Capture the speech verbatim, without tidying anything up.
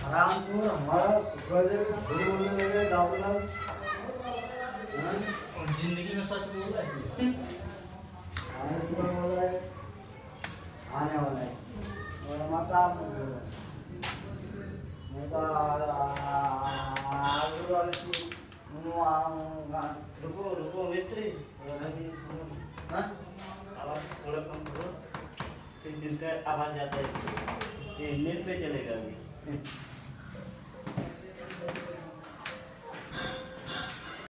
आराम को हमारा सुपरवाइजर को झूठ बोलने लगे डाउला और जिंदगी में सच बोल रहा है आने पूरा बोल रहा है आने वाला है और मतलब मैं तो आगे वाले सी रुको रुको मिस्त्री हाँ आवाज थोड़ा कम करो फिर जिसका आवाज आता है ये नेट पे चलेगा अभी